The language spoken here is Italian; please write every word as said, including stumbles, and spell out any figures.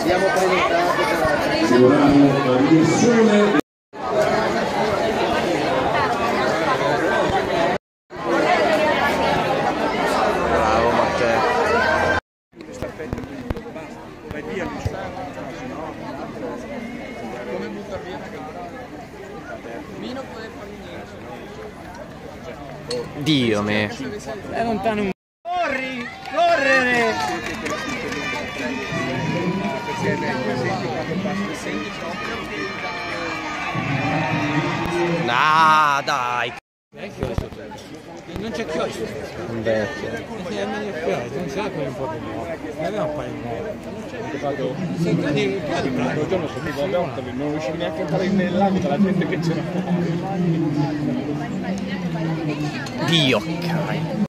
abbiamo prenotato per Siamo riduzione. Bravo Matteo. Vai via, come buttar via una gara? Mino può fare niente. Dio me. È lontano un... Corri! Correre! Ah, dai. Non c'è chiodi. Un vecchio. Non sa come un po' di nuovo. Non abbiamo fare il nuovo. Se chiodi, chiodi, un giorno sono tipo, non riuscivo neanche a entrare nell'acqua dalla gente che c'era. Dio, cai.